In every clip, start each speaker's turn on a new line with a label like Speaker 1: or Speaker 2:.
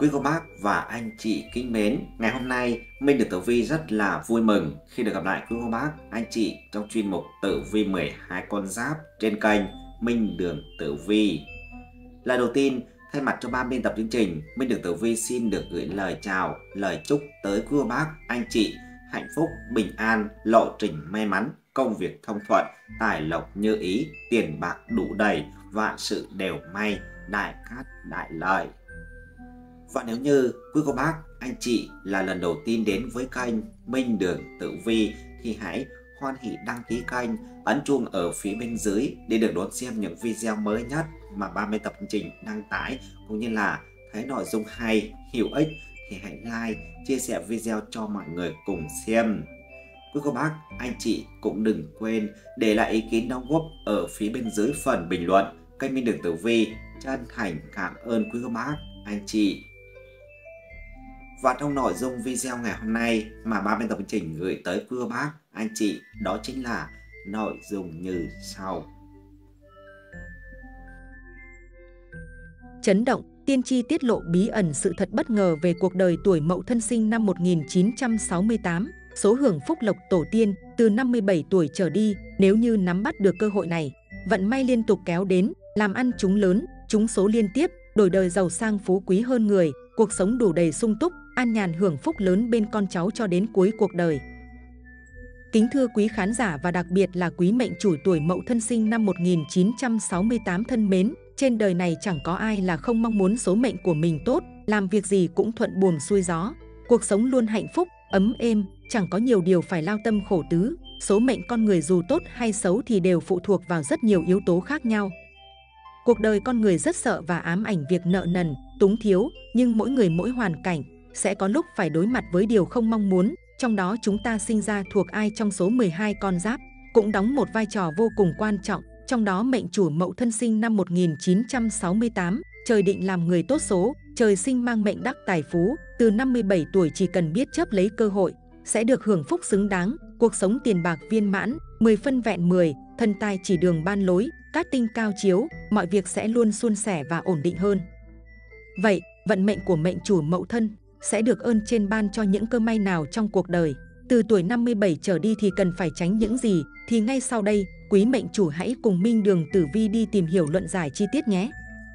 Speaker 1: Quý cô bác và anh chị kính mến, ngày hôm nay Minh được Tử Vi rất là vui mừng khi được gặp lại quý cô bác, anh chị trong chuyên mục Tử Vi 12 con giáp trên kênh Minh Đường Tử Vi. Lần đầu tiên, thay mặt cho ban biên tập chương trình, Minh Đường Tử Vi xin được gửi lời chào, lời chúc tới quý cô bác, anh chị hạnh phúc, bình an, lộ trình may mắn, công việc thông thuận, tài lộc như ý, tiền bạc đủ đầy, vạn sự đều may, đại cát đại lợi. Và nếu như quý cô bác, anh chị là lần đầu tiên đến với kênh Minh Đường Tử Vi thì hãy hoan hỷ đăng ký kênh, ấn chuông ở phía bên dưới để được đón xem những video mới nhất mà ban biên tập chương trình đăng tải, cũng như là thấy nội dung hay, hữu ích thì hãy like, chia sẻ video cho mọi người cùng xem. Quý cô bác, anh chị cũng đừng quên để lại ý kiến đóng góp ở phía bên dưới phần bình luận. Kênh Minh Đường Tử Vi chân thành cảm ơn quý cô bác, anh chị. Và trong nội dung video ngày hôm nay mà ban biên tập chương trình gửi tới quý cô bác, anh chị, đó chính là nội dung như sau.
Speaker 2: Chấn động, tiên tri tiết lộ bí ẩn sự thật bất ngờ về cuộc đời tuổi Mậu Thân sinh năm 1968. Số hưởng phúc lộc tổ tiên từ 57 tuổi trở đi, nếu như nắm bắt được cơ hội này, vận may liên tục kéo đến, làm ăn trúng lớn, trúng số liên tiếp, đổi đời giàu sang phú quý hơn người, cuộc sống đủ đầy sung túc, an nhàn hưởng phúc lớn bên con cháu cho đến cuối cuộc đời. Kính thưa quý khán giả và đặc biệt là quý mệnh chủ tuổi Mậu Thân sinh năm 1968 thân mến, trên đời này chẳng có ai là không mong muốn số mệnh của mình tốt, làm việc gì cũng thuận buồm xuôi gió, cuộc sống luôn hạnh phúc, ấm êm, chẳng có nhiều điều phải lao tâm khổ tứ. Số mệnh con người dù tốt hay xấu thì đều phụ thuộc vào rất nhiều yếu tố khác nhau. Cuộc đời con người rất sợ và ám ảnh việc nợ nần, túng thiếu, nhưng mỗi người mỗi hoàn cảnh sẽ có lúc phải đối mặt với điều không mong muốn. Trong đó chúng ta sinh ra thuộc ai trong số 12 con giáp cũng đóng một vai trò vô cùng quan trọng. Trong đó mệnh chủ Mậu Thân sinh năm 1968, trời định làm người tốt số, trời sinh mang mệnh đắc tài phú, từ 57 tuổi chỉ cần biết chớp lấy cơ hội, sẽ được hưởng phúc xứng đáng, cuộc sống tiền bạc viên mãn, 10 phân vẹn 10, thần tài chỉ đường ban lối, cát tinh cao chiếu, mọi việc sẽ luôn suôn sẻ và ổn định hơn. Vậy, vận mệnh của mệnh chủ Mậu Thân sẽ được ơn trên ban cho những cơ may nào trong cuộc đời? Từ tuổi 57 trở đi thì cần phải tránh những gì? Thì ngay sau đây, quý mệnh chủ hãy cùng Minh Đường Tử Vi đi tìm hiểu luận giải chi tiết nhé.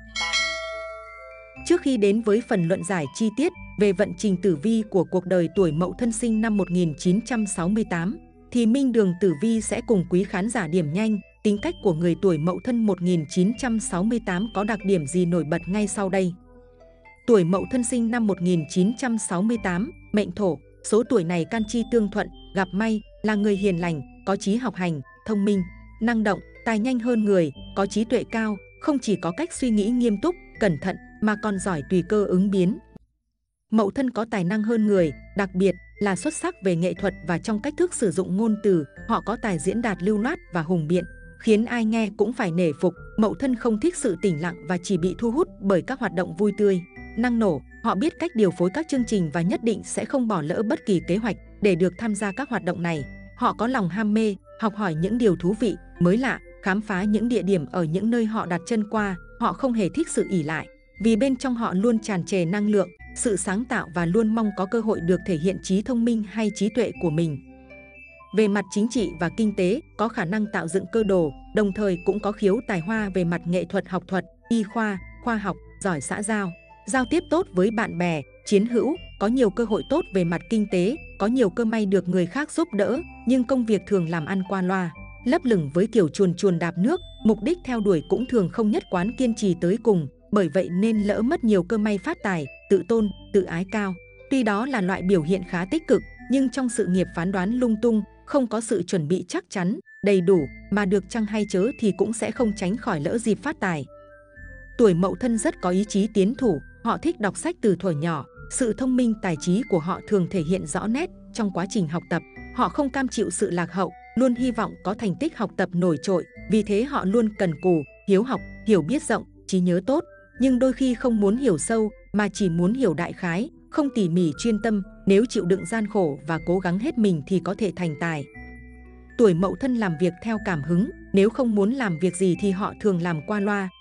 Speaker 2: Trước khi đến với phần luận giải chi tiết về vận trình tử vi của cuộc đời tuổi Mậu Thân sinh năm 1968, thì Minh Đường Tử Vi sẽ cùng quý khán giả điểm nhanh tính cách của người tuổi Mậu Thân 1968 có đặc điểm gì nổi bật ngay sau đây. Tuổi Mậu Thân sinh năm 1968, mệnh Thổ, số tuổi này can chi tương thuận, gặp may, là người hiền lành, có chí học hành, thông minh, năng động, tài nhanh hơn người, có trí tuệ cao, không chỉ có cách suy nghĩ nghiêm túc, cẩn thận mà còn giỏi tùy cơ ứng biến. Mậu Thân có tài năng hơn người, đặc biệt là xuất sắc về nghệ thuật và trong cách thức sử dụng ngôn từ, họ có tài diễn đạt lưu loát và hùng biện, khiến ai nghe cũng phải nể phục. Mậu Thân không thích sự tĩnh lặng và chỉ bị thu hút bởi các hoạt động vui tươi, năng nổ, họ biết cách điều phối các chương trình và nhất định sẽ không bỏ lỡ bất kỳ kế hoạch để được tham gia các hoạt động này. Họ có lòng ham mê, học hỏi những điều thú vị, mới lạ, khám phá những địa điểm ở những nơi họ đặt chân qua, họ không hề thích sự ỷ lại, vì bên trong họ luôn tràn trề năng lượng, sự sáng tạo và luôn mong có cơ hội được thể hiện trí thông minh hay trí tuệ của mình. Về mặt chính trị và kinh tế, có khả năng tạo dựng cơ đồ, đồng thời cũng có khiếu tài hoa về mặt nghệ thuật học thuật, y khoa, khoa học, giỏi xã giao, giao tiếp tốt với bạn bè, chiến hữu, có nhiều cơ hội tốt về mặt kinh tế, có nhiều cơ may được người khác giúp đỡ, nhưng công việc thường làm ăn qua loa, lấp lửng với kiểu chuồn chuồn đạp nước, mục đích theo đuổi cũng thường không nhất quán kiên trì tới cùng, bởi vậy nên lỡ mất nhiều cơ may phát tài, tự tôn, tự ái cao. Tuy đó là loại biểu hiện khá tích cực, nhưng trong sự nghiệp phán đoán lung tung, không có sự chuẩn bị chắc chắn, đầy đủ, mà được chăng hay chớ thì cũng sẽ không tránh khỏi lỡ dịp phát tài. Tuổi Mậu Thân rất có ý chí tiến thủ, họ thích đọc sách từ thuở nhỏ, sự thông minh tài trí của họ thường thể hiện rõ nét trong quá trình học tập, họ không cam chịu sự lạc hậu, luôn hy vọng có thành tích học tập nổi trội, vì thế họ luôn cần cù, hiếu học, hiểu biết rộng, trí nhớ tốt, nhưng đôi khi không muốn hiểu sâu mà chỉ muốn hiểu đại khái, không tỉ mỉ chuyên tâm, nếu chịu đựng gian khổ và cố gắng hết mình thì có thể thành tài. Tuổi Mậu Thân làm việc theo cảm hứng, nếu không muốn làm việc gì thì họ thường làm qua loa,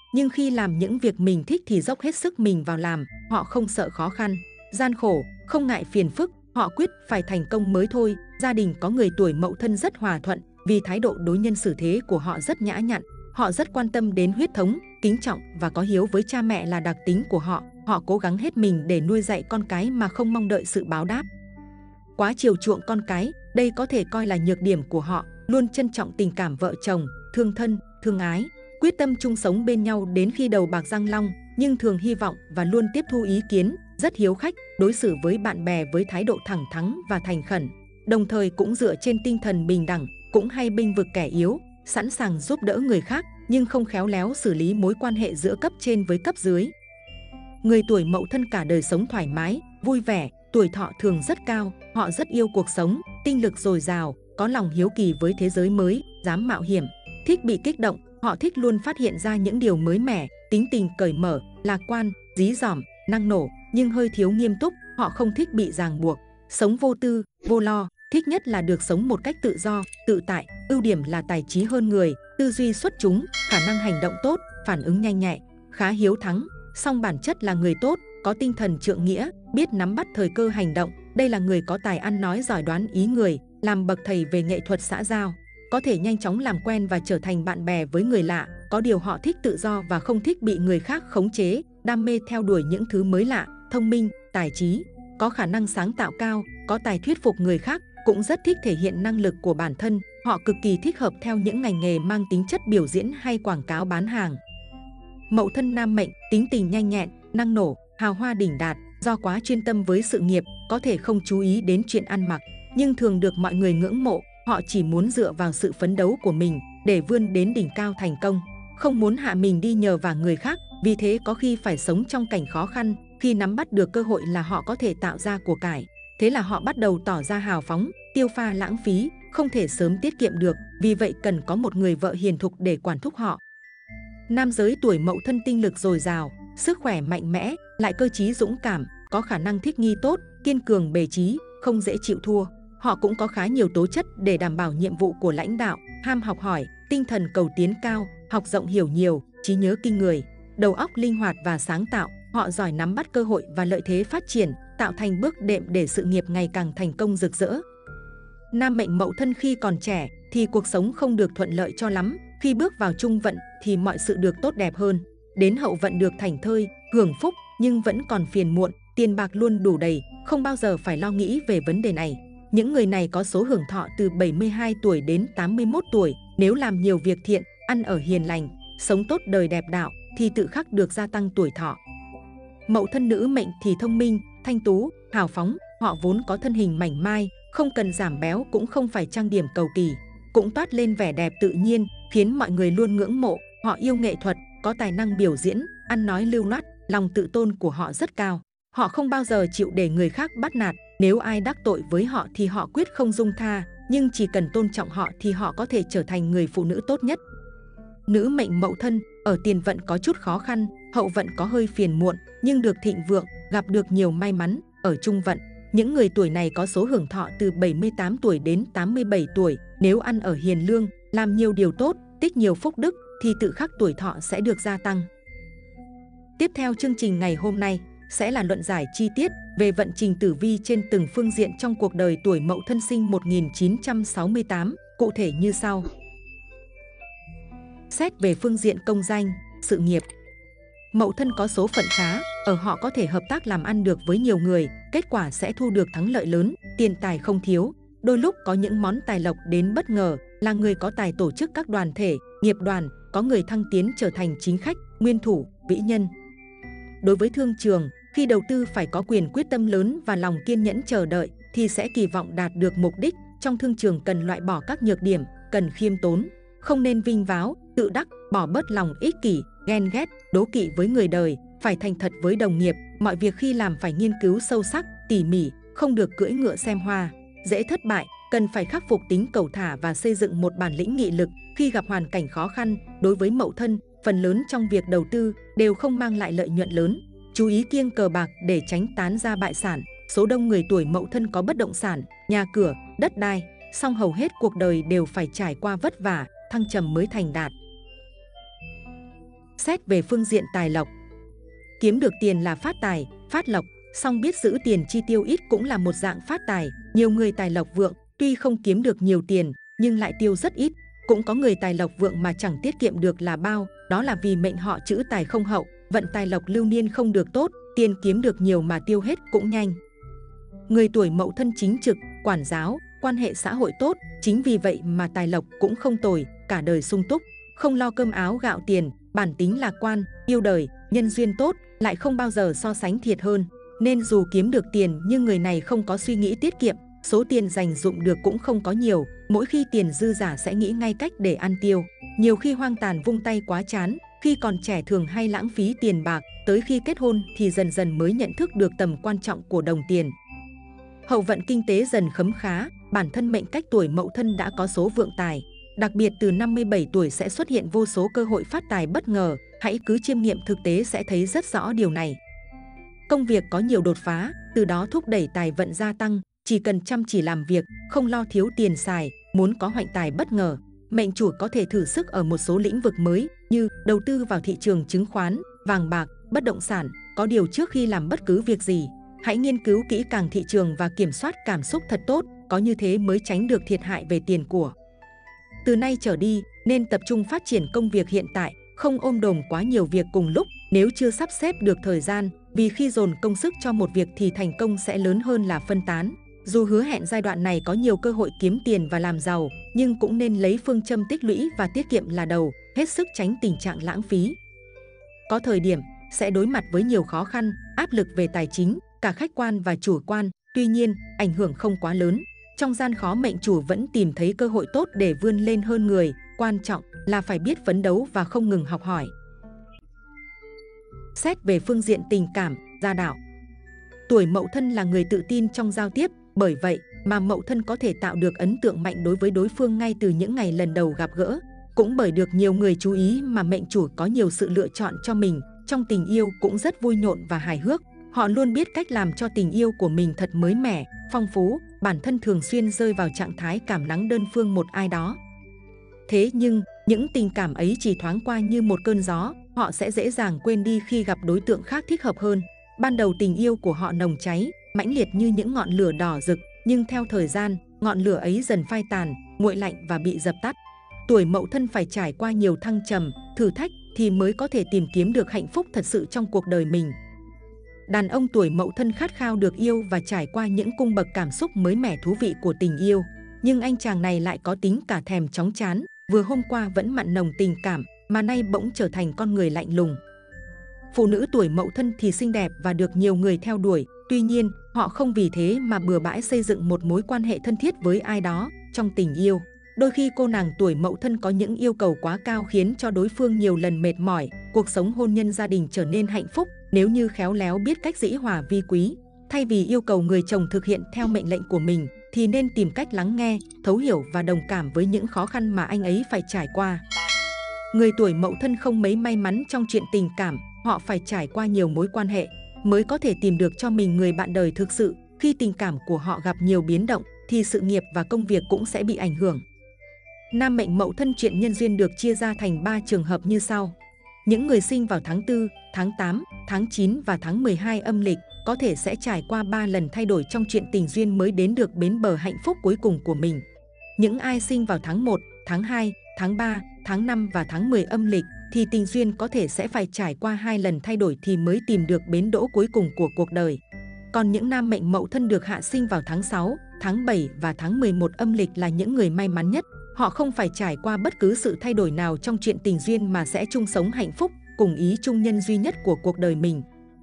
Speaker 2: nhưng khi làm những việc mình thích thì dốc hết sức mình vào làm. Họ không sợ khó khăn, gian khổ, không ngại phiền phức, họ quyết phải thành công mới thôi. Gia đình có người tuổi Mậu Thân rất hòa thuận, vì thái độ đối nhân xử thế của họ rất nhã nhặn. Họ rất quan tâm đến huyết thống, kính trọng và có hiếu với cha mẹ là đặc tính của họ. Họ cố gắng hết mình để nuôi dạy con cái mà không mong đợi sự báo đáp. Quá chiều chuộng con cái, đây có thể coi là nhược điểm của họ, luôn trân trọng tình cảm vợ chồng, thương thân, thương ái, quyết tâm chung sống bên nhau đến khi đầu bạc răng long, nhưng thường hy vọng và luôn tiếp thu ý kiến, rất hiếu khách, đối xử với bạn bè với thái độ thẳng thắn và thành khẩn. Đồng thời cũng dựa trên tinh thần bình đẳng, cũng hay bênh vực kẻ yếu, sẵn sàng giúp đỡ người khác, nhưng không khéo léo xử lý mối quan hệ giữa cấp trên với cấp dưới. Người tuổi Mậu Thân cả đời sống thoải mái, vui vẻ, tuổi thọ thường rất cao, họ rất yêu cuộc sống, tinh lực dồi dào, có lòng hiếu kỳ với thế giới mới, dám mạo hiểm, thích bị kích động, họ thích luôn phát hiện ra những điều mới mẻ, tính tình cởi mở, lạc quan, dí dỏm, năng nổ, nhưng hơi thiếu nghiêm túc, họ không thích bị ràng buộc, sống vô tư, vô lo, thích nhất là được sống một cách tự do, tự tại, ưu điểm là tài trí hơn người, tư duy xuất chúng, khả năng hành động tốt, phản ứng nhanh nhạy, khá hiếu thắng, song bản chất là người tốt, có tinh thần trượng nghĩa, biết nắm bắt thời cơ hành động. Đây là người có tài ăn nói giỏi đoán ý người, làm bậc thầy về nghệ thuật xã giao, có thể nhanh chóng làm quen và trở thành bạn bè với người lạ. Có điều họ thích tự do và không thích bị người khác khống chế, đam mê theo đuổi những thứ mới lạ, thông minh, tài trí, có khả năng sáng tạo cao, có tài thuyết phục người khác, cũng rất thích thể hiện năng lực của bản thân. Họ cực kỳ thích hợp theo những ngành nghề mang tính chất biểu diễn hay quảng cáo bán hàng. Mậu Thân nam mệnh, tính tình nhanh nhẹn, năng nổ, hào hoa đỉnh đạt, do quá chuyên tâm với sự nghiệp, có thể không chú ý đến chuyện ăn mặc, nhưng thường được mọi người ngưỡng mộ. Họ chỉ muốn dựa vào sự phấn đấu của mình để vươn đến đỉnh cao thành công, không muốn hạ mình đi nhờ vả người khác, vì thế có khi phải sống trong cảnh khó khăn. Khi nắm bắt được cơ hội là họ có thể tạo ra của cải, thế là họ bắt đầu tỏ ra hào phóng, tiêu pha lãng phí, không thể sớm tiết kiệm được, vì vậy cần có một người vợ hiền thục để quản thúc họ. Nam giới tuổi Mậu Thân tinh lực dồi dào, sức khỏe mạnh mẽ, lại cơ trí dũng cảm, có khả năng thích nghi tốt, kiên cường bề trí, không dễ chịu thua. Họ cũng có khá nhiều tố chất để đảm bảo nhiệm vụ của lãnh đạo, ham học hỏi, tinh thần cầu tiến cao, học rộng hiểu nhiều, trí nhớ kinh người, đầu óc linh hoạt và sáng tạo. Họ giỏi nắm bắt cơ hội và lợi thế phát triển, tạo thành bước đệm để sự nghiệp ngày càng thành công rực rỡ. Nam mệnh Mậu Thân khi còn trẻ thì cuộc sống không được thuận lợi cho lắm, khi bước vào trung vận thì mọi sự được tốt đẹp hơn. Đến hậu vận được thảnh thơi, hưởng phúc, nhưng vẫn còn phiền muộn, tiền bạc luôn đủ đầy, không bao giờ phải lo nghĩ về vấn đề này. Những người này có số hưởng thọ từ 72 tuổi đến 81 tuổi, nếu làm nhiều việc thiện, ăn ở hiền lành, sống tốt đời đẹp đạo thì tự khắc được gia tăng tuổi thọ. Mậu Thân nữ mệnh thì thông minh, thanh tú, hào phóng, họ vốn có thân hình mảnh mai, không cần giảm béo cũng không phải trang điểm cầu kỳ, cũng toát lên vẻ đẹp tự nhiên, khiến mọi người luôn ngưỡng mộ. Họ yêu nghệ thuật, có tài năng biểu diễn, ăn nói lưu loát, lòng tự tôn của họ rất cao. Họ không bao giờ chịu để người khác bắt nạt, nếu ai đắc tội với họ thì họ quyết không dung tha, nhưng chỉ cần tôn trọng họ thì họ có thể trở thành người phụ nữ tốt nhất. Nữ mệnh Mậu Thân, ở tiền vận có chút khó khăn, hậu vận có hơi phiền muộn, nhưng được thịnh vượng, gặp được nhiều may mắn. Ở trung vận, những người tuổi này có số hưởng thọ từ 78 tuổi đến 87 tuổi, nếu ăn ở hiền lương, làm nhiều điều tốt, tích nhiều phúc đức, thì tự khắc tuổi thọ sẽ được gia tăng. Tiếp theo chương trình ngày hôm nay sẽ là luận giải chi tiết về vận trình tử vi trên từng phương diện trong cuộc đời tuổi Mậu Thân sinh 1968, cụ thể như sau. Xét về phương diện công danh, sự nghiệp. Mậu Thân có số phận khá, ở họ có thể hợp tác làm ăn được với nhiều người, kết quả sẽ thu được thắng lợi lớn, tiền tài không thiếu. Đôi lúc có những món tài lộc đến bất ngờ, là người có tài tổ chức các đoàn thể, nghiệp đoàn, có người thăng tiến trở thành chính khách, nguyên thủ, vĩ nhân. Đối với thương trường, khi đầu tư phải có quyền quyết tâm lớn và lòng kiên nhẫn chờ đợi thì sẽ kỳ vọng đạt được mục đích. Trong thương trường cần loại bỏ các nhược điểm, cần khiêm tốn, không nên vinh váo, tự đắc, bỏ bớt lòng ích kỷ, ghen ghét, đố kỵ với người đời, phải thành thật với đồng nghiệp, mọi việc khi làm phải nghiên cứu sâu sắc, tỉ mỉ, không được cưỡi ngựa xem hoa. Dễ thất bại, cần phải khắc phục tính cầu thả và xây dựng một bản lĩnh nghị lực. Khi gặp hoàn cảnh khó khăn, đối với Mậu Thân, phần lớn trong việc đầu tư đều không mang lại lợi nhuận lớn. Chú ý kiêng cờ bạc để tránh tán ra bại sản. Số đông người tuổi Mậu Thân có bất động sản, nhà cửa, đất đai, song hầu hết cuộc đời đều phải trải qua vất vả, thăng trầm mới thành đạt. Xét về phương diện tài lộc, kiếm được tiền là phát tài, phát lộc, song biết giữ tiền chi tiêu ít cũng là một dạng phát tài. Nhiều người tài lộc vượng, tuy không kiếm được nhiều tiền, nhưng lại tiêu rất ít. Cũng có người tài lộc vượng mà chẳng tiết kiệm được là bao, đó là vì mệnh họ trữ tài không hậu, vận tài lộc lưu niên không được tốt, tiền kiếm được nhiều mà tiêu hết cũng nhanh. Người tuổi Mậu Thân chính trực, quản giáo, quan hệ xã hội tốt, chính vì vậy mà tài lộc cũng không tồi, cả đời sung túc, không lo cơm áo gạo tiền, bản tính lạc quan, yêu đời, nhân duyên tốt, lại không bao giờ so sánh thiệt hơn. Nên dù kiếm được tiền nhưng người này không có suy nghĩ tiết kiệm, số tiền dành dụm được cũng không có nhiều, mỗi khi tiền dư giả sẽ nghĩ ngay cách để ăn tiêu. Nhiều khi hoang tàn vung tay quá chán, khi còn trẻ thường hay lãng phí tiền bạc, tới khi kết hôn thì dần dần mới nhận thức được tầm quan trọng của đồng tiền. Hậu vận kinh tế dần khấm khá, bản thân mệnh cách tuổi Mậu Thân đã có số vượng tài. Đặc biệt từ 57 tuổi sẽ xuất hiện vô số cơ hội phát tài bất ngờ, hãy cứ chiêm nghiệm thực tế sẽ thấy rất rõ điều này. Công việc có nhiều đột phá, từ đó thúc đẩy tài vận gia tăng, chỉ cần chăm chỉ làm việc, không lo thiếu tiền xài, muốn có hoạnh tài bất ngờ. Mệnh chủ có thể thử sức ở một số lĩnh vực mới như đầu tư vào thị trường chứng khoán, vàng bạc, bất động sản. Có điều trước khi làm bất cứ việc gì, hãy nghiên cứu kỹ càng thị trường và kiểm soát cảm xúc thật tốt, có như thế mới tránh được thiệt hại về tiền của. Từ nay trở đi, nên tập trung phát triển công việc hiện tại, không ôm đồm quá nhiều việc cùng lúc nếu chưa sắp xếp được thời gian, vì khi dồn công sức cho một việc thì thành công sẽ lớn hơn là phân tán. Dù hứa hẹn giai đoạn này có nhiều cơ hội kiếm tiền và làm giàu, nhưng cũng nên lấy phương châm tích lũy và tiết kiệm là đầu, hết sức tránh tình trạng lãng phí. Có thời điểm sẽ đối mặt với nhiều khó khăn, áp lực về tài chính, cả khách quan và chủ quan, tuy nhiên ảnh hưởng không quá lớn. Trong gian khó mệnh chủ vẫn tìm thấy cơ hội tốt để vươn lên hơn người, quan trọng là phải biết phấn đấu và không ngừng học hỏi. Xét về phương diện tình cảm, gia đạo. Tuổi Mậu Thân là người tự tin trong giao tiếp, bởi vậy mà Mậu Thân có thể tạo được ấn tượng mạnh đối với đối phương ngay từ những ngày lần đầu gặp gỡ. Cũng bởi được nhiều người chú ý mà mệnh chủ có nhiều sự lựa chọn cho mình, trong tình yêu cũng rất vui nhộn và hài hước. Họ luôn biết cách làm cho tình yêu của mình thật mới mẻ, phong phú, bản thân thường xuyên rơi vào trạng thái cảm nắng đơn phương một ai đó. Thế nhưng, những tình cảm ấy chỉ thoáng qua như một cơn gió, họ sẽ dễ dàng quên đi khi gặp đối tượng khác thích hợp hơn. Ban đầu tình yêu của họ nồng cháy, mãnh liệt như những ngọn lửa đỏ rực, nhưng theo thời gian, ngọn lửa ấy dần phai tàn, nguội lạnh và bị dập tắt. Tuổi Mậu Thân phải trải qua nhiều thăng trầm, thử thách thì mới có thể tìm kiếm được hạnh phúc thật sự trong cuộc đời mình. Đàn ông tuổi Mậu Thân khát khao được yêu và trải qua những cung bậc cảm xúc mới mẻ thú vị của tình yêu. Nhưng anh chàng này lại có tính cả thèm chóng chán, vừa hôm qua vẫn mặn nồng tình cảm, mà nay bỗng trở thành con người lạnh lùng. Phụ nữ tuổi Mậu Thân thì xinh đẹp và được nhiều người theo đuổi, tuy nhiên họ không vì thế mà bừa bãi xây dựng một mối quan hệ thân thiết với ai đó trong tình yêu. Đôi khi cô nàng tuổi Mậu Thân có những yêu cầu quá cao khiến cho đối phương nhiều lần mệt mỏi, cuộc sống hôn nhân gia đình trở nên hạnh phúc nếu như khéo léo biết cách dĩ hòa vi quý. Thay vì yêu cầu người chồng thực hiện theo mệnh lệnh của mình, thì nên tìm cách lắng nghe, thấu hiểu và đồng cảm với những khó khăn mà anh ấy phải trải qua. Người tuổi Mậu Thân không mấy may mắn trong chuyện tình cảm, họ phải trải qua nhiều mối quan hệ mới có thể tìm được cho mình người bạn đời thực sự. Khi tình cảm của họ gặp nhiều biến động, thì sự nghiệp và công việc cũng sẽ bị ảnh hưởng. Nam mệnh Mậu Thân chuyện nhân duyên được chia ra thành 3 trường hợp như sau. Những người sinh vào tháng 4, tháng 8, tháng 9 và tháng 12 âm lịch có thể sẽ trải qua 3 lần thay đổi trong chuyện tình duyên mới đến được bến bờ hạnh phúc cuối cùng của mình. Những ai sinh vào tháng 1, tháng 2, tháng 3, tháng 5 và tháng 10 âm lịch thì tình duyên có thể sẽ phải trải qua 2 lần thay đổi thì mới tìm được bến đỗ cuối cùng của cuộc đời. Còn những nam mệnh Mậu Thân được hạ sinh vào tháng 6, tháng 7 và tháng 11 âm lịch là những người may mắn nhất. Họ không phải trải qua bất cứ sự thay đổi nào trong chuyện tình duyên mà sẽ chung sống hạnh phúc cùng ý chung nhân duy nhất của cuộc đời mình.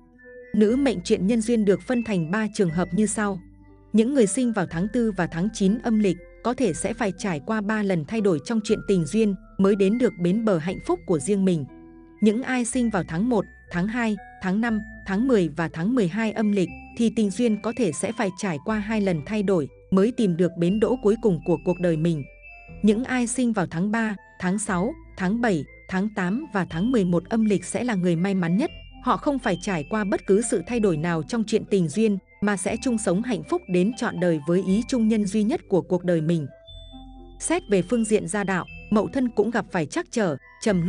Speaker 2: Nữ mệnh chuyện nhân duyên được phân thành 3 trường hợp như sau. Những người sinh vào tháng 4 và tháng 9 âm lịch có thể sẽ phải trải qua 3 lần thay đổi trong chuyện tình duyên mới đến được bến bờ hạnh phúc của riêng mình. Những ai sinh vào tháng 1, tháng 2, tháng 5, tháng 10 và tháng 12 âm lịch thì tình duyên có thể sẽ phải trải qua 2 lần thay đổi mới tìm được bến đỗ cuối cùng của cuộc đời mình. Những ai sinh vào tháng 3, tháng 6, tháng 7, tháng 8 và tháng 11 âm lịch sẽ là người may mắn nhất. Họ không phải trải qua bất cứ sự thay đổi nào trong chuyện tình duyên mà sẽ chung sống hạnh phúc đến trọn đời với ý chung nhân duy nhất của cuộc đời mình. Xét về phương diện gia đạo, Mậu Thân cũng gặp phải trắc trở, trầm luân,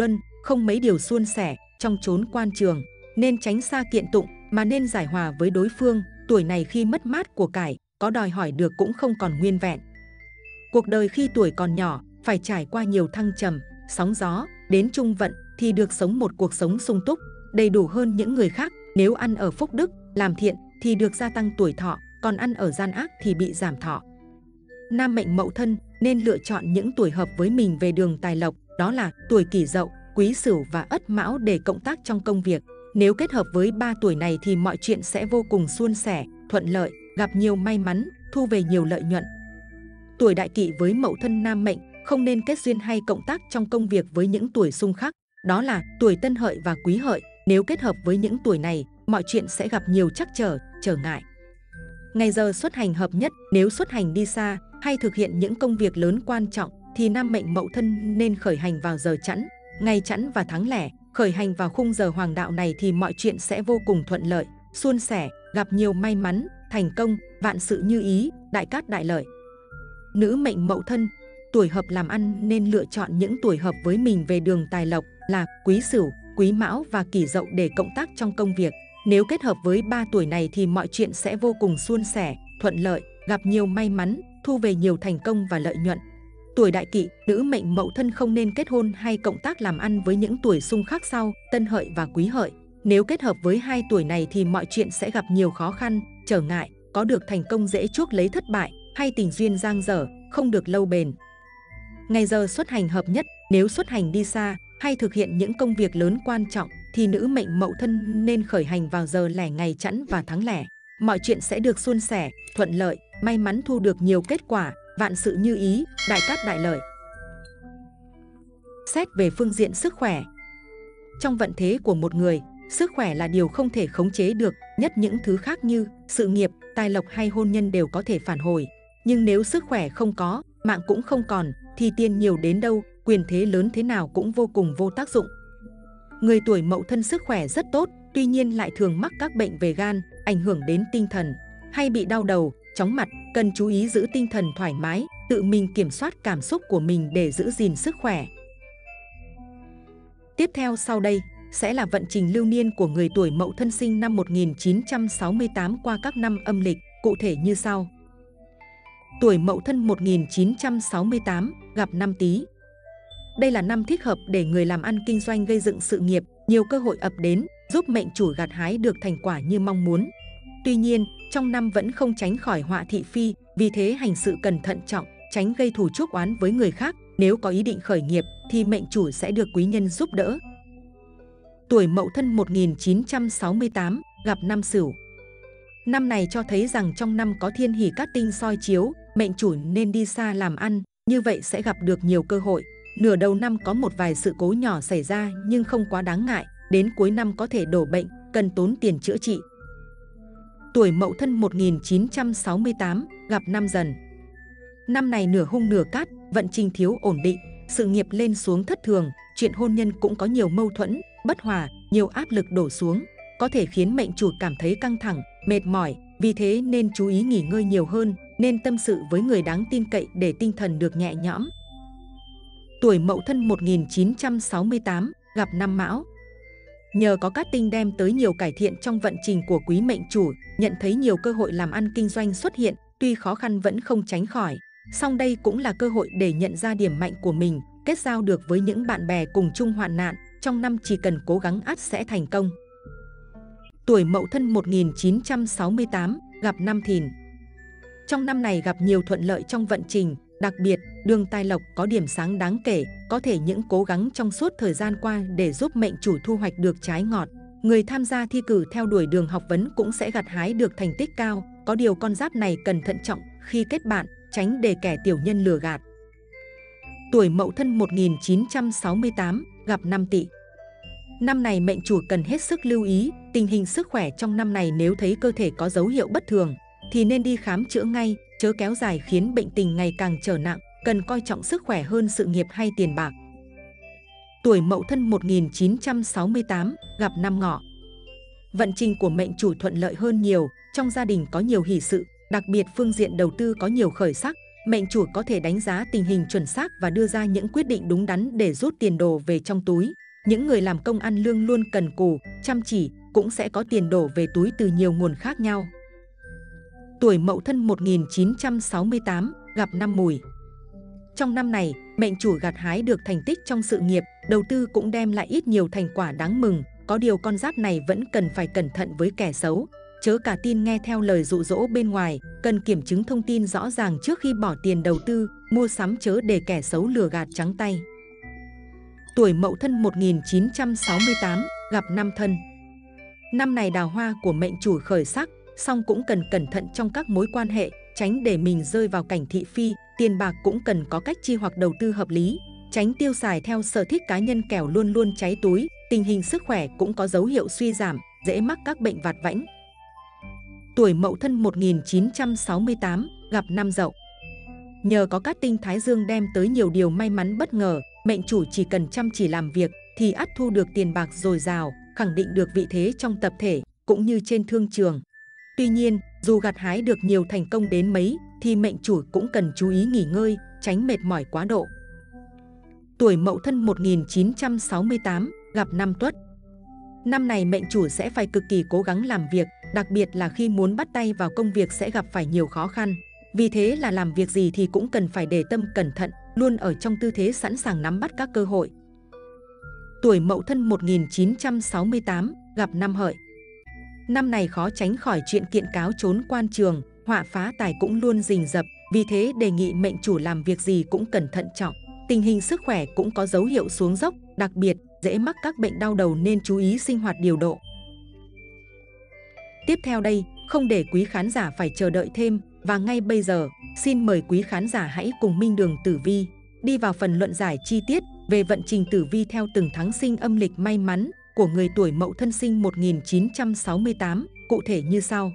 Speaker 2: không mấy điều suôn sẻ trong chốn quan trường, nên tránh xa kiện tụng mà nên giải hòa với đối phương. Tuổi này khi mất mát của cải, có đòi hỏi được cũng không còn nguyên vẹn. Cuộc đời khi tuổi còn nhỏ, phải trải qua nhiều thăng trầm, sóng gió, đến trung vận thì được sống một cuộc sống sung túc, đầy đủ hơn những người khác. Nếu ăn ở phúc đức, làm thiện thì được gia tăng tuổi thọ, còn ăn ở gian ác thì bị giảm thọ. Nam mệnh Mậu Thân nên lựa chọn những tuổi hợp với mình về đường tài lộc, đó là tuổi Kỷ Dậu, Quý Sửu và Ất Mão để cộng tác trong công việc. Nếu kết hợp với 3 tuổi này thì mọi chuyện sẽ vô cùng suôn sẻ, thuận lợi, gặp nhiều may mắn, thu về nhiều lợi nhuận. Tuổi Đại Kỷ với Mậu Thân nam mệnh không nên kết duyên hay cộng tác trong công việc với những tuổi xung khắc, đó là tuổi Tân Hợi và Quý Hợi. Nếu kết hợp với những tuổi này, mọi chuyện sẽ gặp nhiều trắc trở ngại. Ngày giờ xuất hành hợp nhất, nếu xuất hành đi xa hay thực hiện những công việc lớn quan trọng thì nam mệnh Mậu Thân nên khởi hành vào giờ chẵn, ngày chẵn và tháng lẻ. Khởi hành vào khung giờ hoàng đạo này thì mọi chuyện sẽ vô cùng thuận lợi, suôn sẻ, gặp nhiều may mắn, thành công, vạn sự như ý, đại cát đại lợi. Nữ mệnh Mậu Thân, tuổi hợp làm ăn nên lựa chọn những tuổi hợp với mình về đường tài lộc là Quý Sửu, Quý Mão và Kỷ Dậu để cộng tác trong công việc. Nếu kết hợp với 3 tuổi này thì mọi chuyện sẽ vô cùng suôn sẻ, thuận lợi, gặp nhiều may mắn, thu về nhiều thành công và lợi nhuận. Tuổi Đại Kỷ, nữ mệnh Mậu Thân không nên kết hôn hay cộng tác làm ăn với những tuổi xung khắc sau, Tân Hợi và Quý Hợi. Nếu kết hợp với 2 tuổi này thì mọi chuyện sẽ gặp nhiều khó khăn, trở ngại, có được thành công dễ chuốc lấy thất bại, hay tình duyên dang dở, không được lâu bền. Ngày giờ xuất hành hợp nhất, nếu xuất hành đi xa hay thực hiện những công việc lớn quan trọng thì nữ mệnh Mậu Thân nên khởi hành vào giờ lẻ ngày chẵn và tháng lẻ. Mọi chuyện sẽ được suôn sẻ, thuận lợi, may mắn thu được nhiều kết quả, vạn sự như ý, đại cát đại lợi. Xét về phương diện sức khỏe. Trong vận thế của một người, sức khỏe là điều không thể khống chế được, nhất những thứ khác như sự nghiệp, tài lộc hay hôn nhân đều có thể phản hồi. Nhưng nếu sức khỏe không có, mạng cũng không còn, thì tiền nhiều đến đâu, quyền thế lớn thế nào cũng vô cùng vô tác dụng. Người tuổi Mậu Thân sức khỏe rất tốt, tuy nhiên lại thường mắc các bệnh về gan, ảnh hưởng đến tinh thần, hay bị đau đầu, chóng mặt, cần chú ý giữ tinh thần thoải mái, tự mình kiểm soát cảm xúc của mình để giữ gìn sức khỏe. Tiếp theo sau đây sẽ là vận trình lưu niên của người tuổi Mậu Thân sinh năm 1968 qua các năm âm lịch, cụ thể như sau. Tuổi Mậu Thân 1968 gặp năm Tý. Đây là năm thích hợp để người làm ăn kinh doanh gây dựng sự nghiệp, nhiều cơ hội ập đến, giúp mệnh chủ gặt hái được thành quả như mong muốn. Tuy nhiên, trong năm vẫn không tránh khỏi họa thị phi, vì thế hành sự cần thận trọng, tránh gây thù chuốc oán với người khác. Nếu có ý định khởi nghiệp thì mệnh chủ sẽ được quý nhân giúp đỡ. Tuổi Mậu Thân 1968 gặp năm Sửu. Năm này cho thấy rằng trong năm có thiên hỷ cát tinh soi chiếu, mệnh chủ nên đi xa làm ăn, như vậy sẽ gặp được nhiều cơ hội. Nửa đầu năm có một vài sự cố nhỏ xảy ra nhưng không quá đáng ngại, đến cuối năm có thể đổ bệnh, cần tốn tiền chữa trị. Tuổi Mậu Thân 1968 gặp năm Dần. Năm này nửa hung nửa cát, vận trình thiếu ổn định, sự nghiệp lên xuống thất thường, chuyện hôn nhân cũng có nhiều mâu thuẫn, bất hòa, nhiều áp lực đổ xuống, có thể khiến mệnh chủ cảm thấy căng thẳng, mệt mỏi, vì thế nên chú ý nghỉ ngơi nhiều hơn, nên tâm sự với người đáng tin cậy để tinh thần được nhẹ nhõm. Tuổi Mậu Thân 1968 gặp năm Mão. Nhờ có cát tinh đem tới nhiều cải thiện trong vận trình của quý mệnh chủ, nhận thấy nhiều cơ hội làm ăn kinh doanh xuất hiện, tuy khó khăn vẫn không tránh khỏi. Song đây cũng là cơ hội để nhận ra điểm mạnh của mình, kết giao được với những bạn bè cùng chung hoạn nạn, trong năm chỉ cần cố gắng ắt sẽ thành công. Tuổi Mậu Thân 1968 gặp năm Thìn. Trong năm này gặp nhiều thuận lợi trong vận trình, đặc biệt đường tài lộc có điểm sáng đáng kể, có thể những cố gắng trong suốt thời gian qua để giúp mệnh chủ thu hoạch được trái ngọt. Người tham gia thi cử theo đuổi đường học vấn cũng sẽ gặt hái được thành tích cao, có điều con giáp này cần thận trọng khi kết bạn, tránh để kẻ tiểu nhân lừa gạt. Tuổi Mậu Thân 1968 gặp năm Tỵ. Năm này mệnh chủ cần hết sức lưu ý tình hình sức khỏe trong năm này, nếu thấy cơ thể có dấu hiệu bất thường thì nên đi khám chữa ngay, chớ kéo dài khiến bệnh tình ngày càng trở nặng, cần coi trọng sức khỏe hơn sự nghiệp hay tiền bạc. Tuổi Mậu Thân 1968 gặp năm Ngọ. Vận trình của mệnh chủ thuận lợi hơn nhiều, trong gia đình có nhiều hỷ sự, đặc biệt phương diện đầu tư có nhiều khởi sắc, mệnh chủ có thể đánh giá tình hình chuẩn xác và đưa ra những quyết định đúng đắn để rút tiền đồ về trong túi. Những người làm công ăn lương luôn cần cù, chăm chỉ, cũng sẽ có tiền đổ về túi từ nhiều nguồn khác nhau. Tuổi Mậu Thân 1968 gặp năm Mùi. Trong năm này, mệnh chủ gặt hái được thành tích trong sự nghiệp, đầu tư cũng đem lại ít nhiều thành quả đáng mừng. Có điều con giáp này vẫn cần phải cẩn thận với kẻ xấu, chớ cả tin nghe theo lời dụ dỗ bên ngoài, cần kiểm chứng thông tin rõ ràng trước khi bỏ tiền đầu tư, mua sắm, chớ để kẻ xấu lừa gạt trắng tay. Tuổi Mậu Thân 1968 gặp năm Thân. Năm này đào hoa của mệnh chủ khởi sắc, song cũng cần cẩn thận trong các mối quan hệ, tránh để mình rơi vào cảnh thị phi. Tiền bạc cũng cần có cách chi hoặc đầu tư hợp lý, tránh tiêu xài theo sở thích cá nhân kẻo luôn luôn cháy túi. Tình hình sức khỏe cũng có dấu hiệu suy giảm, dễ mắc các bệnh vặt vãnh. Tuổi Mậu Thân 1968 gặp năm Dậu. Nhờ có cát tinh Thái Dương đem tới nhiều điều may mắn bất ngờ, mệnh chủ chỉ cần chăm chỉ làm việc thì ắt thu được tiền bạc dồi dào, khẳng định được vị thế trong tập thể cũng như trên thương trường. Tuy nhiên, dù gặt hái được nhiều thành công đến mấy thì mệnh chủ cũng cần chú ý nghỉ ngơi, tránh mệt mỏi quá độ. Tuổi Mậu Thân 1968 gặp năm Tuất. Năm này mệnh chủ sẽ phải cực kỳ cố gắng làm việc, đặc biệt là khi muốn bắt tay vào công việc sẽ gặp phải nhiều khó khăn. Vì thế là làm việc gì thì cũng cần phải để tâm cẩn thận, luôn ở trong tư thế sẵn sàng nắm bắt các cơ hội. Tuổi Mậu Thân 1968 gặp năm Hợi. Năm này khó tránh khỏi chuyện kiện cáo trốn quan trường, họa phá tài cũng luôn rình rập, vì thế đề nghị mệnh chủ làm việc gì cũng cẩn thận trọng. Tình hình sức khỏe cũng có dấu hiệu xuống dốc, đặc biệt dễ mắc các bệnh đau đầu nên chú ý sinh hoạt điều độ. Tiếp theo đây, không để quý khán giả phải chờ đợi thêm, và ngay bây giờ, xin mời quý khán giả hãy cùng Minh Đường Tử Vi đi vào phần luận giải chi tiết về vận trình tử vi theo từng tháng sinh âm lịch may mắn của người tuổi Mậu Thân sinh 1968, cụ thể như sau.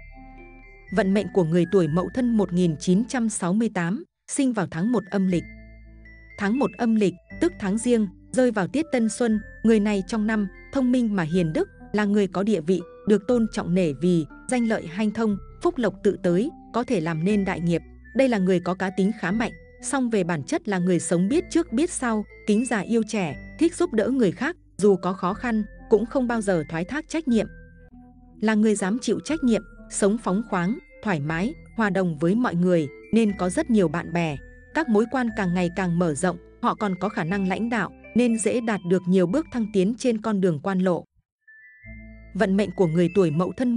Speaker 2: Vận mệnh của người tuổi Mậu Thân 1968, sinh vào tháng 1 âm lịch. Tháng 1 âm lịch, tức tháng Giêng, rơi vào tiết Tân Xuân, người này trong năm, thông minh mà hiền đức, là người có địa vị, được tôn trọng nể vì, danh lợi hanh thông, phúc lộc tự tới, có thể làm nên đại nghiệp. Đây là người có cá tính khá mạnh, song về bản chất là người sống biết trước biết sau, kính già yêu trẻ, thích giúp đỡ người khác, dù có khó khăn, cũng không bao giờ thoái thác trách nhiệm. Là người dám chịu trách nhiệm, sống phóng khoáng, thoải mái, hòa đồng với mọi người, nên có rất nhiều bạn bè. Các mối quan càng ngày càng mở rộng, họ còn có khả năng lãnh đạo, nên dễ đạt được nhiều bước thăng tiến trên con đường quan lộ. Vận mệnh của người tuổi Mậu Thân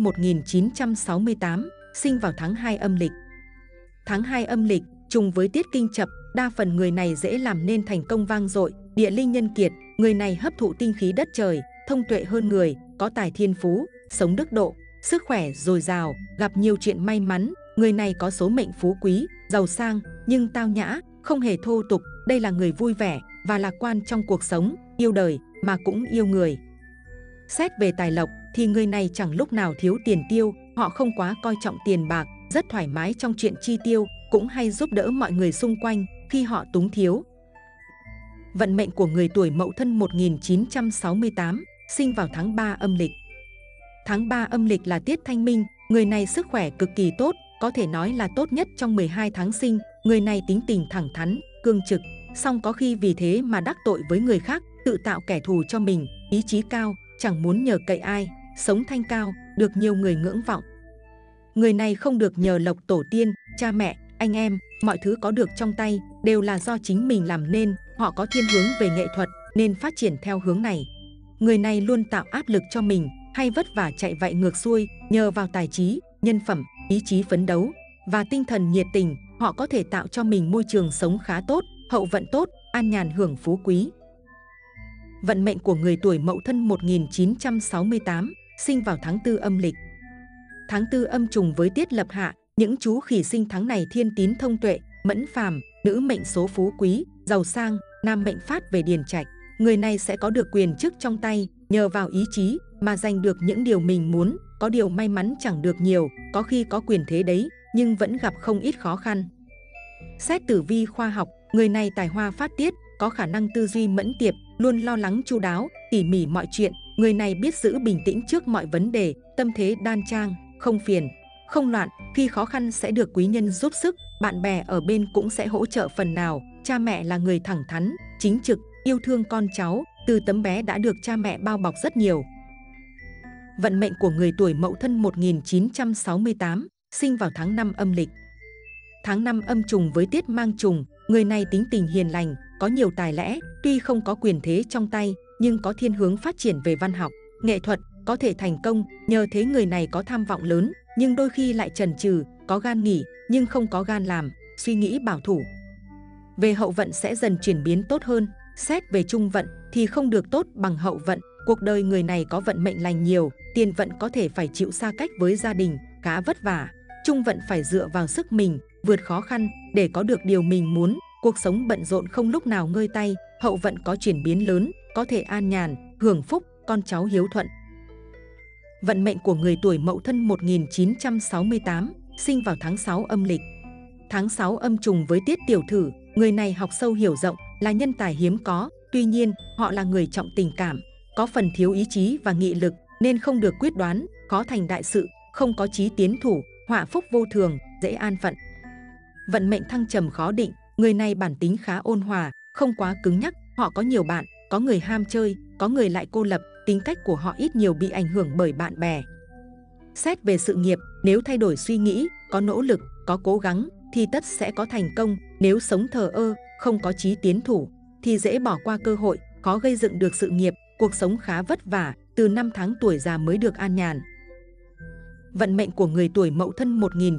Speaker 2: 1968, sinh vào tháng 2 âm lịch. Tháng 2 âm lịch, trùng với tiết Kinh Chập, đa phần người này dễ làm nên thành công vang dội, địa linh nhân kiệt, người này hấp thụ tinh khí đất trời, thông tuệ hơn người, có tài thiên phú, sống đức độ, sức khỏe dồi dào, gặp nhiều chuyện may mắn, người này có số mệnh phú quý, giàu sang, nhưng tao nhã, không hề thô tục, đây là người vui vẻ và lạc quan trong cuộc sống, yêu đời mà cũng yêu người. Xét về tài lộc thì người này chẳng lúc nào thiếu tiền tiêu, họ không quá coi trọng tiền bạc, rất thoải mái trong chuyện chi tiêu, cũng hay giúp đỡ mọi người xung quanh khi họ túng thiếu. Vận mệnh của người tuổi Mậu Thân 1968, sinh vào tháng 3 âm lịch. Tháng 3 âm lịch là tiết thanh minh, người này sức khỏe cực kỳ tốt, có thể nói là tốt nhất trong 12 tháng sinh. Người này tính tình thẳng thắn, cương trực, song có khi vì thế mà đắc tội với người khác, tự tạo kẻ thù cho mình, ý chí cao, chẳng muốn nhờ cậy ai, sống thanh cao, được nhiều người ngưỡng vọng. Người này không được nhờ lộc tổ tiên, cha mẹ, anh em, mọi thứ có được trong tay đều là do chính mình làm nên, họ có thiên hướng về nghệ thuật nên phát triển theo hướng này. Người này luôn tạo áp lực cho mình, hay vất vả chạy vạy ngược xuôi, nhờ vào tài trí, nhân phẩm, ý chí phấn đấu và tinh thần nhiệt tình, họ có thể tạo cho mình môi trường sống khá tốt, hậu vận tốt, an nhàn hưởng phú quý. Vận mệnh của người tuổi Mậu Thân 1968, sinh vào tháng 4 âm lịch. Tháng 4 âm trùng với tiết lập hạ, những chú khỉ sinh tháng này thiên tín thông tuệ, mẫn phàm, nữ mệnh số phú quý, giàu sang, nam mệnh phát về điền trạch. Người này sẽ có được quyền chức trong tay, nhờ vào ý chí mà giành được những điều mình muốn, có điều may mắn chẳng được nhiều, có khi có quyền thế đấy, nhưng vẫn gặp không ít khó khăn. Xét tử vi khoa học, người này tài hoa phát tiết, có khả năng tư duy mẫn tiệp, luôn lo lắng chu đáo, tỉ mỉ mọi chuyện. Người này biết giữ bình tĩnh trước mọi vấn đề, tâm thế đan trang, không phiền, không loạn. Khi khó khăn sẽ được quý nhân giúp sức, bạn bè ở bên cũng sẽ hỗ trợ phần nào. Cha mẹ là người thẳng thắn, chính trực, yêu thương con cháu, từ tấm bé đã được cha mẹ bao bọc rất nhiều. Vận mệnh của người tuổi Mậu Thân 1968, sinh vào tháng 5 âm lịch. Tháng 5 âm trùng với tiết mang trùng, người này tính tình hiền lành, có nhiều tài lẽ, tuy không có quyền thế trong tay, nhưng có thiên hướng phát triển về văn học, nghệ thuật, có thể thành công. Nhờ thế người này có tham vọng lớn, nhưng đôi khi lại chần chừ, có gan nghỉ, nhưng không có gan làm, suy nghĩ bảo thủ. Về hậu vận sẽ dần chuyển biến tốt hơn, xét về trung vận thì không được tốt bằng hậu vận. Cuộc đời người này có vận mệnh lành nhiều, tiền vận có thể phải chịu xa cách với gia đình, khá vất vả. Trung vận phải dựa vào sức mình, vượt khó khăn để có được điều mình muốn. Cuộc sống bận rộn không lúc nào ngơi tay. Hậu vận có chuyển biến lớn, có thể an nhàn, hưởng phúc, con cháu hiếu thuận. Vận mệnh của người tuổi Mậu Thân 1968, sinh vào tháng 6 âm lịch. Tháng 6 âm trùng với tiết tiểu thử, người này học sâu hiểu rộng, là nhân tài hiếm có. Tuy nhiên, họ là người trọng tình cảm, có phần thiếu ý chí và nghị lực, nên không được quyết đoán, khó thành đại sự, không có chí tiến thủ, họa phúc vô thường, dễ an phận. Vận mệnh thăng trầm khó định, người này bản tính khá ôn hòa, không quá cứng nhắc, họ có nhiều bạn, có người ham chơi, có người lại cô lập, tính cách của họ ít nhiều bị ảnh hưởng bởi bạn bè. Xét về sự nghiệp, nếu thay đổi suy nghĩ, có nỗ lực, có cố gắng, thì tất sẽ có thành công. Nếu sống thờ ơ, không có chí tiến thủ, thì dễ bỏ qua cơ hội, khó gây dựng được sự nghiệp, cuộc sống khá vất vả, từ 5 tháng tuổi già mới được an nhàn. Vận mệnh của người tuổi Mậu Thân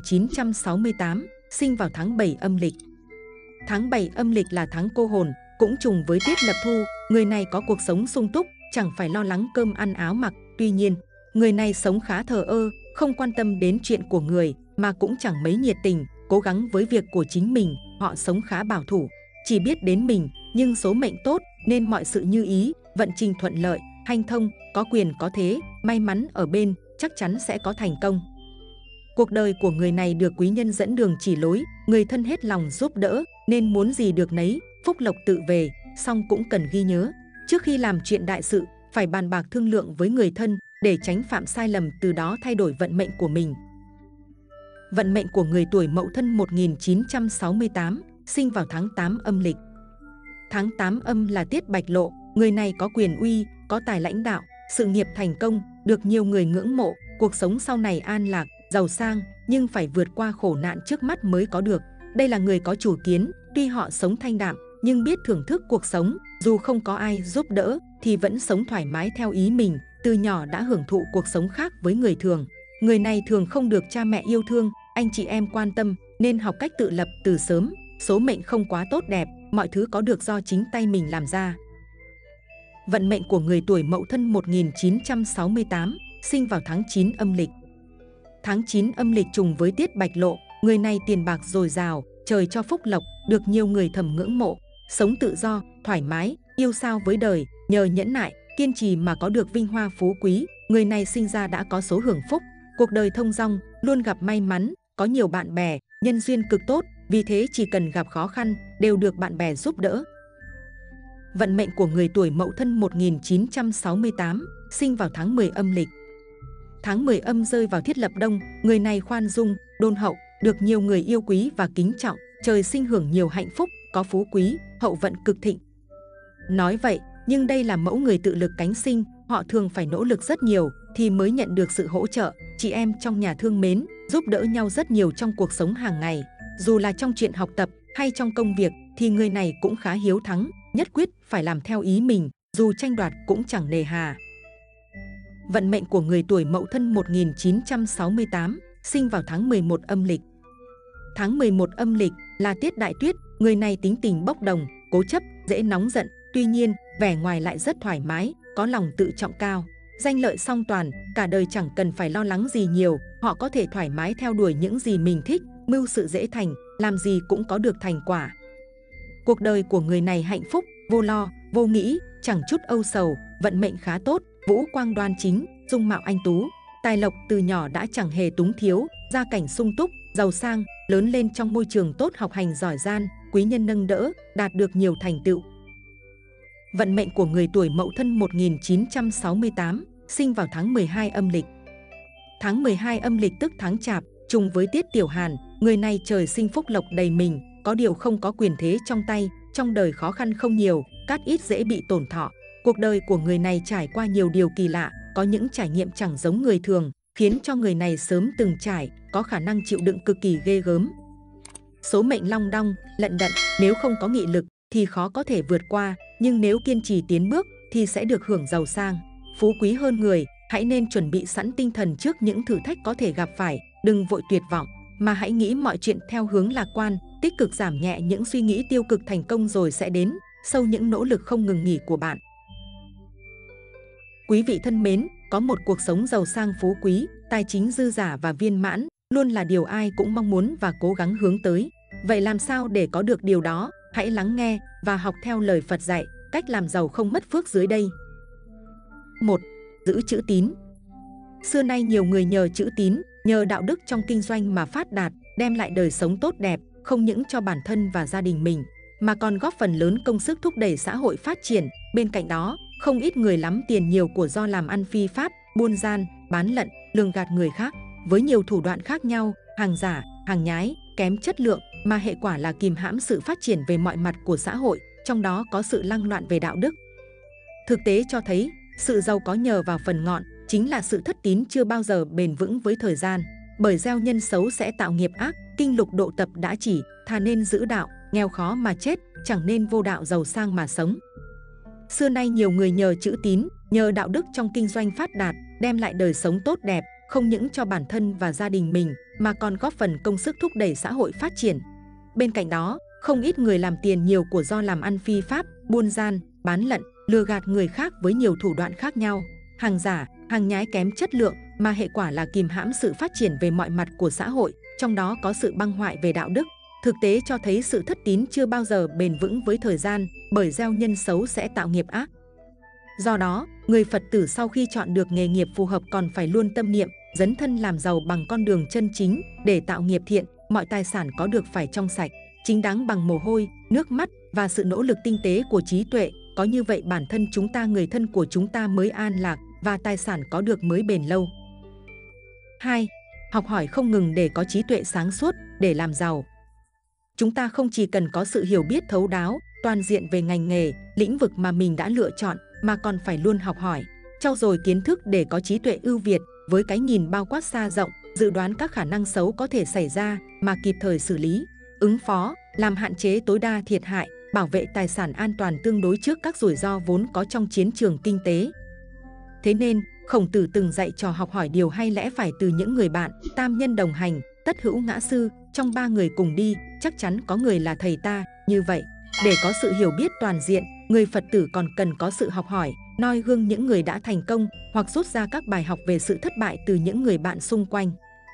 Speaker 2: 1968, sinh vào tháng 7 âm lịch. Tháng 7 âm lịch là tháng cô hồn, cũng trùng với tiết lập thu, người này có cuộc sống sung túc, chẳng phải lo lắng cơm ăn áo mặc. Tuy nhiên, người này sống khá thờ ơ, không quan tâm đến chuyện của người, mà cũng chẳng mấy nhiệt tình, cố gắng với việc của chính mình. Họ sống khá bảo thủ, chỉ biết đến mình, nhưng số mệnh tốt nên mọi sự như ý, vận trình thuận lợi, hanh thông, có quyền có thế, may mắn ở bên, chắc chắn sẽ có thành công. Cuộc đời của người này được quý nhân dẫn đường chỉ lối, người thân hết lòng giúp đỡ, nên muốn gì được nấy, phúc lộc tự về. Song cũng cần ghi nhớ, trước khi làm chuyện đại sự, phải bàn bạc thương lượng với người thân để tránh phạm sai lầm, từ đó thay đổi vận mệnh của mình. Vận mệnh của người tuổi Mậu Thân 1968, sinh vào tháng 8 âm lịch. Tháng 8 âm là tiết bạch lộ, người này có quyền uy, có tài lãnh đạo, sự nghiệp thành công, được nhiều người ngưỡng mộ, cuộc sống sau này an lạc, giàu sang, nhưng phải vượt qua khổ nạn trước mắt mới có được. Đây là người có chủ kiến, tuy họ sống thanh đạm, nhưng biết thưởng thức cuộc sống, dù không có ai giúp đỡ, thì vẫn sống thoải mái theo ý mình, từ nhỏ đã hưởng thụ cuộc sống khác với người thường. Người này thường không được cha mẹ yêu thương, anh chị em quan tâm, nên học cách tự lập từ sớm. Số mệnh không quá tốt đẹp, mọi thứ có được do chính tay mình làm ra. Vận mệnh của người tuổi Mậu Thân 1968, sinh vào tháng 9 âm lịch. Tháng 9 âm lịch trùng với tiết bạch lộ, người này tiền bạc dồi dào, trời cho phúc lộc, được nhiều người thầm ngưỡng mộ, sống tự do, thoải mái, yêu sao với đời, nhờ nhẫn nại, kiên trì mà có được vinh hoa phú quý. Người này sinh ra đã có số hưởng phúc, cuộc đời thông dong, luôn gặp may mắn, có nhiều bạn bè, nhân duyên cực tốt, vì thế chỉ cần gặp khó khăn, đều được bạn bè giúp đỡ. Vận mệnh của người tuổi Mậu Thân 1968, sinh vào tháng 10 âm lịch. Tháng 10 âm rơi vào thiết lập đông, người này khoan dung, đôn hậu, được nhiều người yêu quý và kính trọng, trời sinh hưởng nhiều hạnh phúc, có phú quý, hậu vận cực thịnh. Nói vậy, nhưng đây là mẫu người tự lực cánh sinh, họ thường phải nỗ lực rất nhiều thì mới nhận được sự hỗ trợ. Chị em trong nhà thương mến, giúp đỡ nhau rất nhiều trong cuộc sống hàng ngày. Dù là trong chuyện học tập hay trong công việc thì người này cũng khá hiếu thắng, nhất quyết phải làm theo ý mình, dù tranh đoạt cũng chẳng nề hà. Vận mệnh của người tuổi Mậu Thân 1968, sinh vào tháng 11 âm lịch. Tháng 11 âm lịch là tiết đại tuyết, người này tính tình bốc đồng, cố chấp, dễ nóng giận, tuy nhiên vẻ ngoài lại rất thoải mái, có lòng tự trọng cao, danh lợi song toàn, cả đời chẳng cần phải lo lắng gì nhiều, họ có thể thoải mái theo đuổi những gì mình thích, mưu sự dễ thành, làm gì cũng có được thành quả. Cuộc đời của người này hạnh phúc, vô lo, vô nghĩ, chẳng chút âu sầu, vận mệnh khá tốt, vũ quang đoan chính, dung mạo anh tú, tài lộc từ nhỏ đã chẳng hề túng thiếu, gia cảnh sung túc, giàu sang, lớn lên trong môi trường tốt, học hành giỏi giang, quý nhân nâng đỡ, đạt được nhiều thành tựu. Vận mệnh của người tuổi Mậu Thân 1968, sinh vào tháng 12 âm lịch. Tháng 12 âm lịch tức tháng Chạp, trùng với tiết tiểu hàn, người này trời sinh phúc lộc đầy mình, có điều không có quyền thế trong tay, trong đời khó khăn không nhiều, cát ít dễ bị tổn thọ. Cuộc đời của người này trải qua nhiều điều kỳ lạ, có những trải nghiệm chẳng giống người thường, khiến cho người này sớm từng trải, có khả năng chịu đựng cực kỳ ghê gớm. Số mệnh long đong, lận đận, nếu không có nghị lực thì khó có thể vượt qua, nhưng nếu kiên trì tiến bước thì sẽ được hưởng giàu sang, phú quý hơn người. Hãy nên chuẩn bị sẵn tinh thần trước những thử thách có thể gặp phải, đừng vội tuyệt vọng, mà hãy nghĩ mọi chuyện theo hướng lạc quan, tích cực giảm nhẹ những suy nghĩ tiêu cực, thành công rồi sẽ đến, sau những nỗ lực không ngừng nghỉ của bạn. Quý vị thân mến, có một cuộc sống giàu sang phú quý, tài chính dư dả và viên mãn, luôn là điều ai cũng mong muốn và cố gắng hướng tới. Vậy làm sao để có được điều đó? Hãy lắng nghe và học theo lời Phật dạy, cách làm giàu không mất phước dưới đây. 1. Giữ chữ tín. Xưa nay nhiều người nhờ chữ tín, nhờ đạo đức trong kinh doanh mà phát đạt, đem lại đời sống tốt đẹp, không những cho bản thân và gia đình mình, mà còn góp phần lớn công sức thúc đẩy xã hội phát triển. Bên cạnh đó, không ít người lắm tiền nhiều của do làm ăn phi pháp, buôn gian, bán lận, lường gạt người khác, với nhiều thủ đoạn khác nhau, hàng giả, hàng nhái, kém chất lượng, mà hệ quả là kìm hãm sự phát triển về mọi mặt của xã hội, trong đó có sự lăng loạn về đạo đức. Thực tế cho thấy, sự giàu có nhờ vào phần ngọn, chính là sự thất tín chưa bao giờ bền vững với thời gian. Bởi gieo nhân xấu sẽ tạo nghiệp ác, kinh lục độ tập đã chỉ, thà nên giữ đạo, nghèo khó mà chết, chẳng nên vô đạo giàu sang mà sống. Xưa nay nhiều người nhờ chữ tín, nhờ đạo đức trong kinh doanh phát đạt, đem lại đời sống tốt đẹp, không những cho bản thân và gia đình mình, mà còn góp phần công sức thúc đẩy xã hội phát triển. Bên cạnh đó, không ít người làm tiền nhiều của do làm ăn phi pháp, buôn gian, bán lận, lừa gạt người khác với nhiều thủ đoạn khác nhau, hàng giả, hàng nhái kém chất lượng, mà hệ quả là kìm hãm sự phát triển về mọi mặt của xã hội, trong đó có sự băng hoại về đạo đức. Thực tế cho thấy sự thất tín chưa bao giờ bền vững với thời gian, bởi gieo nhân xấu sẽ tạo nghiệp ác. Do đó, người Phật tử sau khi chọn được nghề nghiệp phù hợp còn phải luôn tâm niệm, dấn thân làm giàu bằng con đường chân chính, để tạo nghiệp thiện, mọi tài sản có được phải trong sạch, chính đáng bằng mồ hôi, nước mắt và sự nỗ lực tinh tế của trí tuệ. Có như vậy bản thân chúng ta, người thân của chúng ta mới an lạc và tài sản có được mới bền lâu. 2. Học hỏi không ngừng để có trí tuệ sáng suốt để làm giàu. Chúng ta không chỉ cần có sự hiểu biết thấu đáo, toàn diện về ngành nghề, lĩnh vực mà mình đã lựa chọn, mà còn phải luôn học hỏi, trau dồi kiến thức để có trí tuệ ưu việt, với cái nhìn bao quát xa rộng, dự đoán các khả năng xấu có thể xảy ra mà kịp thời xử lý, ứng phó, làm hạn chế tối đa thiệt hại, bảo vệ tài sản an toàn tương đối trước các rủi ro vốn có trong chiến trường kinh tế. Thế nên, Khổng Tử từng dạy trò học hỏi điều hay lẽ phải từ những người bạn, tam nhân đồng hành, tất hữu ngã sư, trong ba người cùng đi, chắc chắn có người là thầy ta. Như vậy, để có sự hiểu biết toàn diện, người Phật tử còn cần có sự học hỏi, noi gương những người đã thành công, hoặc rút ra các bài học về sự thất bại từ những người bạn xung quanh.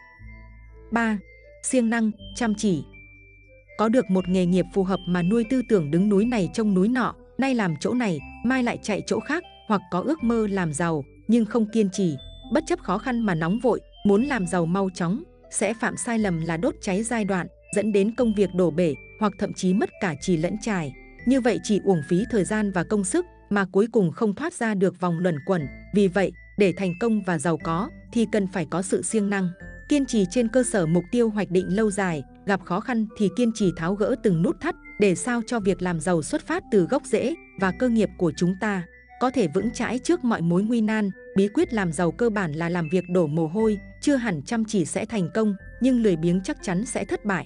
Speaker 2: 3. Siêng năng, chăm chỉ. Có được một nghề nghiệp phù hợp mà nuôi tư tưởng đứng núi này trông núi nọ, nay làm chỗ này, mai lại chạy chỗ khác, hoặc có ước mơ làm giàu, nhưng không kiên trì, bất chấp khó khăn mà nóng vội, muốn làm giàu mau chóng, sẽ phạm sai lầm là đốt cháy giai đoạn, dẫn đến công việc đổ bể, hoặc thậm chí mất cả chì lẫn chài. Như vậy chỉ uổng phí thời gian và công sức, mà cuối cùng không thoát ra được vòng luẩn quẩn. Vì vậy, để thành công và giàu có, thì cần phải có sự siêng năng, kiên trì trên cơ sở mục tiêu hoạch định lâu dài, gặp khó khăn thì kiên trì tháo gỡ từng nút thắt, để sao cho việc làm giàu xuất phát từ gốc rễ, và cơ nghiệp của chúng ta có thể vững chãi trước mọi mối nguy nan. Bí quyết làm giàu cơ bản là làm việc đổ mồ hôi, chưa hẳn chăm chỉ sẽ thành công, nhưng lười biếng chắc chắn sẽ thất bại.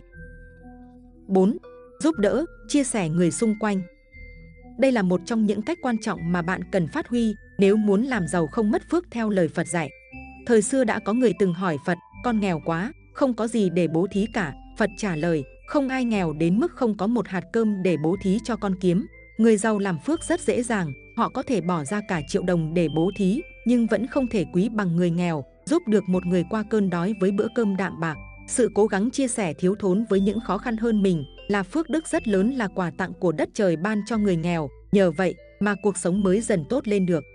Speaker 2: 4. Giúp đỡ, chia sẻ người xung quanh. Đây là một trong những cách quan trọng mà bạn cần phát huy nếu muốn làm giàu không mất phước theo lời Phật dạy. Thời xưa đã có người từng hỏi Phật, con nghèo quá, không có gì để bố thí cả. Phật trả lời, không ai nghèo đến mức không có một hạt cơm để bố thí cho con kiếm. Người giàu làm phước rất dễ dàng, họ có thể bỏ ra cả triệu đồng để bố thí, nhưng vẫn không thể quý bằng người nghèo, giúp được một người qua cơn đói với bữa cơm đạm bạc. Sự cố gắng chia sẻ thiếu thốn với những khó khăn hơn mình là phước đức rất lớn, là quà tặng của đất trời ban cho người nghèo. Nhờ vậy mà cuộc sống mới dần tốt lên được.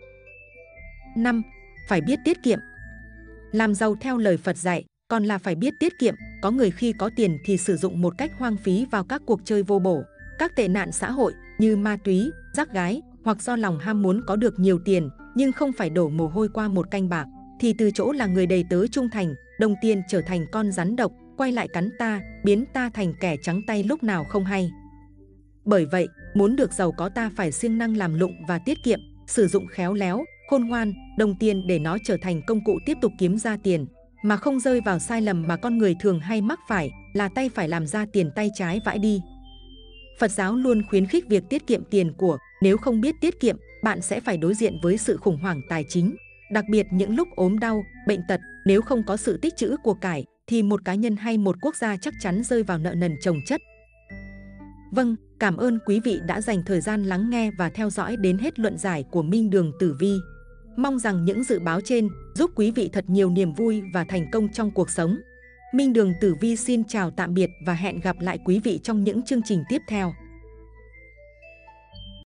Speaker 2: 5. Phải biết tiết kiệm. Làm giàu theo lời Phật dạy còn là phải biết tiết kiệm. Có người khi có tiền thì sử dụng một cách hoang phí vào các cuộc chơi vô bổ, các tệ nạn xã hội như ma túy, rác gái, hoặc do lòng ham muốn có được nhiều tiền nhưng không phải đổ mồ hôi qua một canh bạc, thì từ chỗ là người đầy tớ trung thành, đồng tiền trở thành con rắn độc, quay lại cắn ta, biến ta thành kẻ trắng tay lúc nào không hay. Bởi vậy, muốn được giàu có ta phải siêng năng làm lụng và tiết kiệm, sử dụng khéo léo, khôn ngoan, đồng tiền để nó trở thành công cụ tiếp tục kiếm ra tiền, mà không rơi vào sai lầm mà con người thường hay mắc phải là tay phải làm ra tiền tay trái vãi đi. Phật giáo luôn khuyến khích việc tiết kiệm tiền của, nếu không biết tiết kiệm, bạn sẽ phải đối diện với sự khủng hoảng tài chính. Đặc biệt những lúc ốm đau, bệnh tật, nếu không có sự tích trữ của cải, thì một cá nhân hay một quốc gia chắc chắn rơi vào nợ nần chồng chất. Vâng, cảm ơn quý vị đã dành thời gian lắng nghe và theo dõi đến hết luận giải của Minh Đường Tử Vi. Mong rằng những dự báo trên giúp quý vị thật nhiều niềm vui và thành công trong cuộc sống. Minh Đường Tử Vi xin chào tạm biệt và hẹn gặp lại quý vị trong những chương trình tiếp theo.